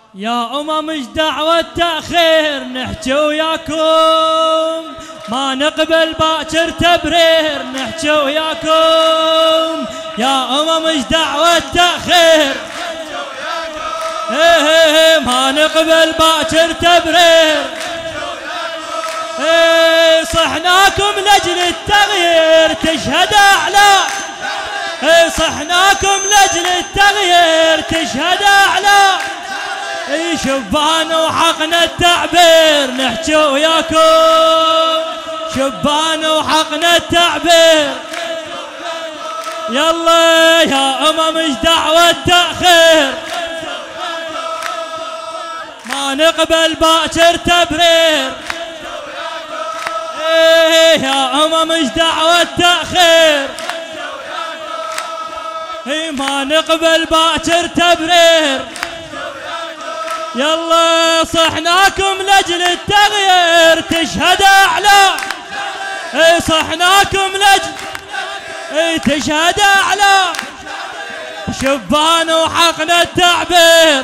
يا ايش دعوة تأخير نحكي وياكم، ما نقبل باكر تبرير نحكي وياكم. يا ايش دعوة تأخير ما نقبل باكر تبرير. صحناكم لاجل التغيير تشهد اعلام، صحناكم لاجل التغيير تشهد اعلام. شبان وحقنا التعبير نحكي وياكم، شبان وحقنا التعبير. يلا يا ايش دعوة تأخير ما نقبل باكر تبرير. يا ايش دعوة تأخير ما نقبل باكر تبرير. يلا صحناكم لاجل التغيير تشهد اعلام، صحناكم لاجل تشهد اعلام. شبان وحقنا التعبير،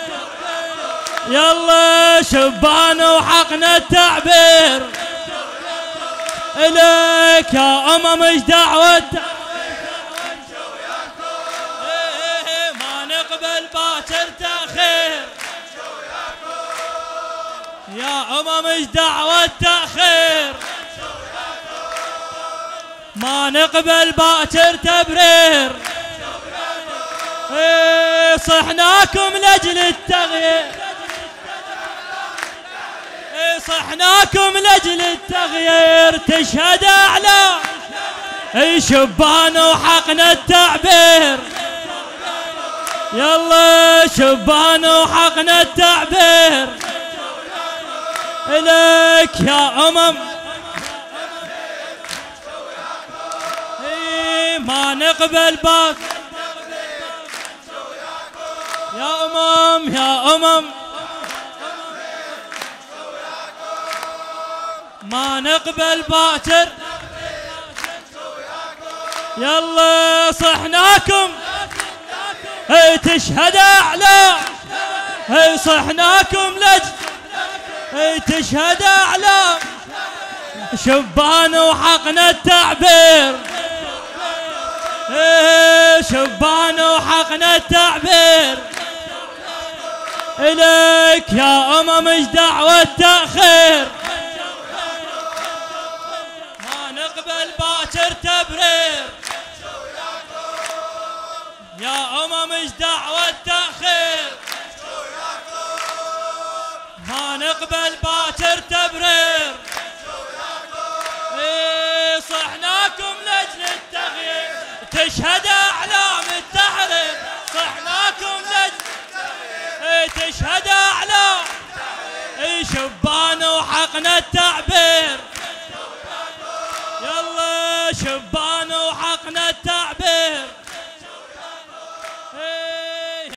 يلا شبان وحقنا التعبير. اليك يا ايش دعوة ما نقبل باكر تأخير. يا ايش دعوة تأخير ما نقبل باكر تبرير. صحناكم لاجل التغيير، صحناكم لاجل التغيير تشهد اعلام. شبان وحقنا التعبير، يلا شبان وحقنا التعبير. إليك يا ما نقبل باك. يا يا ما نقبل باكر. يلا صحناكم تشهد اعلام، صحناكم تشهد اعلام. شبان وحقنا التعبير، شبان وحقنا التعبير. اليك يا ايش دعوة تأخير ما نقبل باكر تبرير. يا ايش دعوة تأخير ما نقبل باكر تبرير. صحناكم لاجل التغيير تشهد اعلام التحرير. صحناكم لاجل تشهد اعلام. شبان وحقنا التعبير، يلا شبان